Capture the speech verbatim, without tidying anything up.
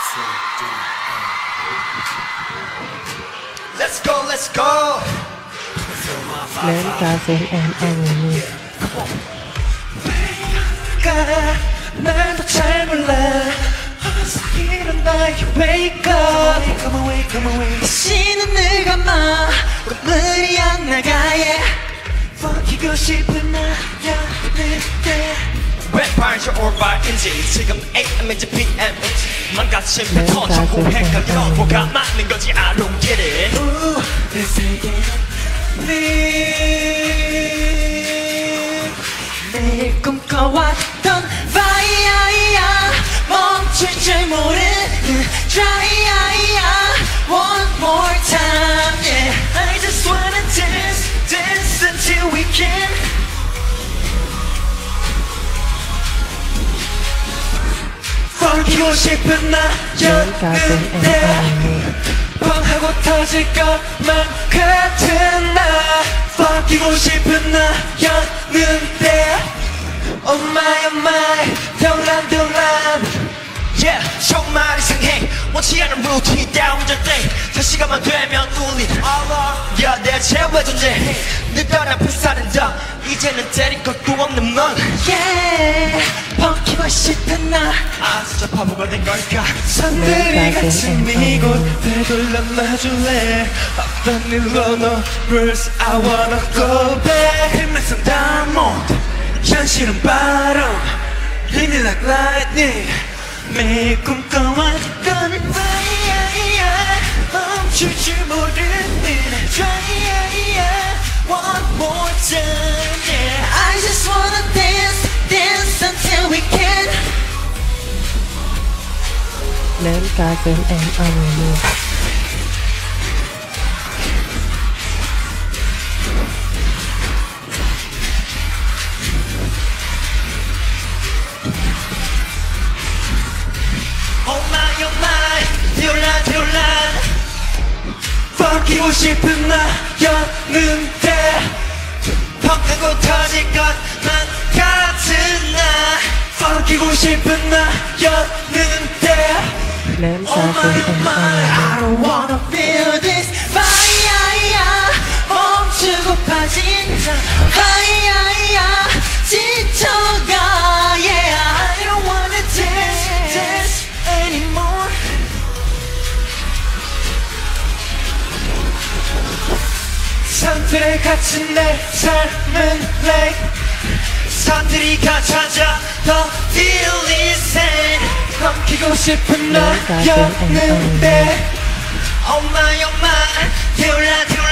Let's go, let's go. Learn Castle and Anime. 나도 잘 몰라. 일어나, you wake up. Come away, come away. 다시는 내가 막 꿈물이 안 나가예. 버티고 싶은 나였는데 왜 발저 올바인지 지금 에이엠인지 피엠인지 망가진 패턴 자꾸 헷갈려 뭐가 맞는 건지 I don't get it. Ooh, 내 세계는 매일 꿈꿔왔던 fire 멈출 줄 모르는 dry one more time yeah. I just wanna dance dance until we can 버티고 싶은 나였는데 뻥하고 터질 것만 같은 나 버티고 싶은 나였는데 Oh my oh my don't don't Yeah 정말 이상해 원치 않은 루틴 down 절대 다시가만 되면 울린 Yeah 대체 왜 존재해 늘 떠난 불사는 더 이제는 때릴 것도 없는 넌 Yeah 펑키고 싶은 나 아 진짜 바보가 된 걸까 산들이 갇힌 이곳 되돌려 놔줄래 어떤 일로 너 Bruce I wanna go back 힘내선 다못 현실은 바람 Hit me like lightning 매일 꿈꿔왔던 fire 멈출 줄 모르는 dry one more time yeah. I just wanna dance dance until we can Learn Castle and Anime. Oh my oh my 디올란 디올란 버티고 싶은 나였는데 펑하고 터질 것만 같은 나 버티고 싶은 나였는데 Learn Oh Castle my oh and my Anime. I don't wanna feel this fire 멈추고 빠진 자 fire 지쳐가 Yeah I don't wanna dance dance anymore 산들에 갇힌 내 삶은 like 산들이가 찾아 더 feel insane 넘기고 싶은 나였는데 Oh my oh my 디올라 디올라